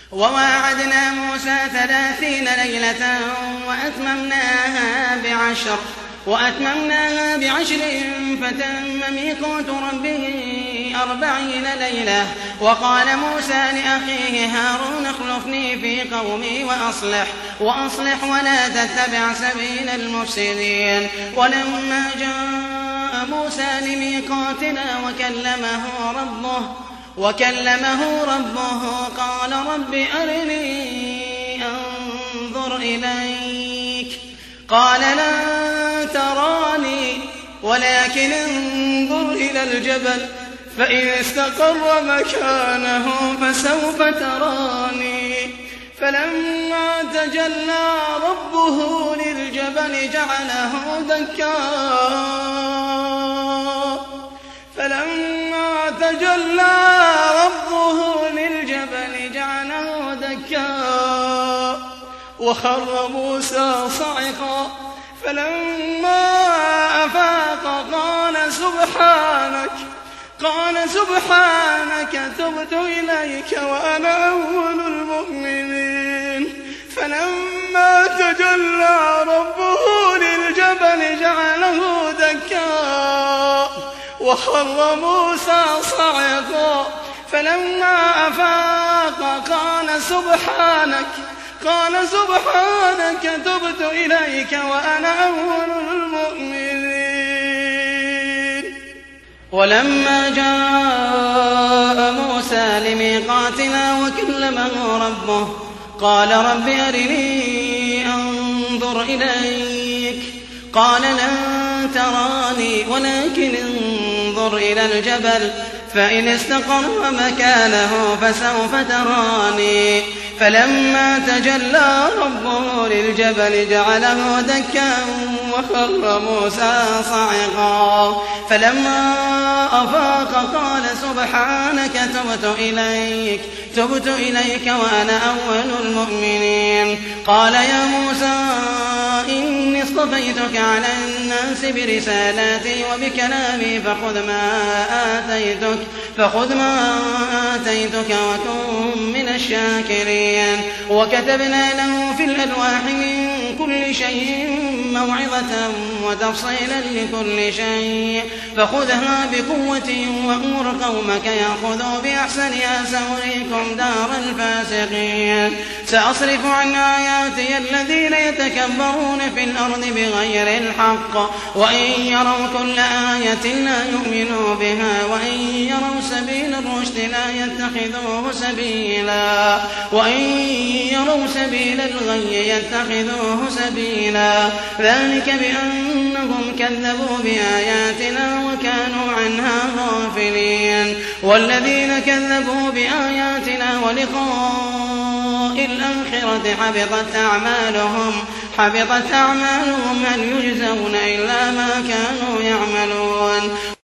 وواعدنا موسى 30 ليلة وأتممناها ب10 فتم ميقات ربه 40 ليلة. وقال موسى لأخيه هارون اخلفني في قومي وأصلح ولا تتبع سبيل المفسدين. ولما جاء موسى لميقاتنا وكلمه ربه قال رب أرني أنظر إليك قال لن تراني ولكن انظر إلى الجبل فإن استقر مكانه فسوف تراني. فلما تجلى ربه للجبل جعله دكا وخر موسى صعقا. فلما أفاق قال سبحانك تبت إليك وأنا أول المؤمنين. فلما تجلى ربه للجبل جعله دكا وخر موسى صعقا. فلما أفاق قال سبحانك تبت إليك وأنا أول المؤمنين. ولما جاء موسى لميقاتنا وكلمه ربه قال رب أرني أنظر إليك قال لن تراني ولكن انظر إلى الجبل فإن استقر مكانه فسوف تراني. فلما تجلى ربه للجبل جعله دكا وخر موسى صعقا. فلما أفاق قال سبحانك تبت إليك وأنا أول المؤمنين. قال يا موسى إني اصطفيتك على الناس برسالاتي وبكلامي فخذ ما آتيتك وكن من الشاكرين. وكتبنا له في الألواح من كل شيء موعظة وتفصيلا لكل شيء فخذها بقوة وأمر قومك يأخذوا بأحسنها سأريكم دار الفاسقين. سأصرف عن آياتي الذين يتكبرون في الأرض بغير الحق وإن يروا كل آية لا يؤمنوا بها وإن يروا سبيل الرشد لا يتخذوه سبيلا وإن يروا سبيل الغي يتخذوه سبيلا. ذلك بأنهم كذبوا بآياتنا وكانوا عنها غافلين. والذين كذبوا بآياتنا ولقاء الآخرة حبطت أعمالهم هل يجزون إلا ما كانوا يعملون.